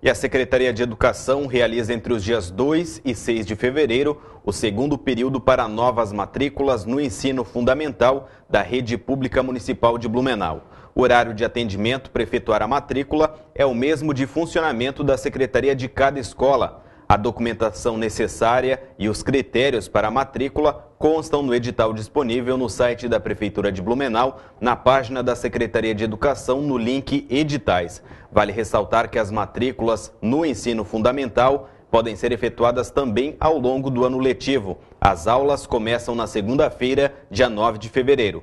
E a Secretaria de Educação realiza entre os dias 2 e 6 de fevereiro o segundo período para novas matrículas no ensino fundamental da Rede Pública Municipal de Blumenau. O horário de atendimento para efetuar a matrícula é o mesmo de funcionamento da secretaria de cada escola. A documentação necessária e os critérios para a matrícula constam no edital disponível no site da Prefeitura de Blumenau, na página da Secretaria de Educação, no link Editais. Vale ressaltar que as matrículas no ensino fundamental podem ser efetuadas também ao longo do ano letivo. As aulas começam na segunda-feira, dia 9 de fevereiro.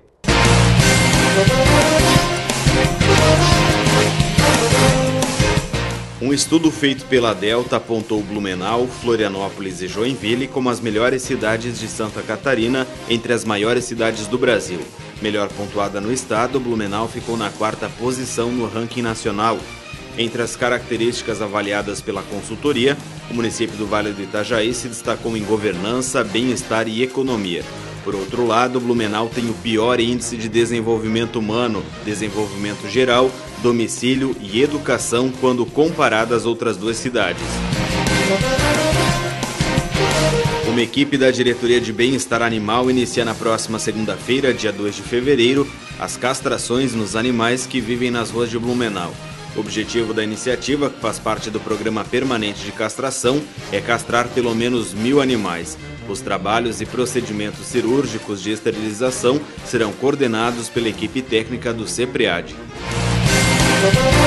Um estudo feito pela Delta apontou Blumenau, Florianópolis e Joinville como as melhores cidades de Santa Catarina entre as maiores cidades do Brasil. Melhor pontuada no estado, Blumenau ficou na 4ª posição no ranking nacional. Entre as características avaliadas pela consultoria, o município do Vale do Itajaí se destacou em governança, bem-estar e economia. Por outro lado, Blumenau tem o pior índice de desenvolvimento humano, desenvolvimento geral, domicílio e educação quando comparado às outras duas cidades. Uma equipe da Diretoria de Bem-Estar Animal inicia na próxima segunda-feira, dia 2 de fevereiro, as castrações nos animais que vivem nas ruas de Blumenau. O objetivo da iniciativa, que faz parte do Programa Permanente de Castração, é castrar pelo menos 1000 animais. Os trabalhos e procedimentos cirúrgicos de esterilização serão coordenados pela equipe técnica do CEPREAD.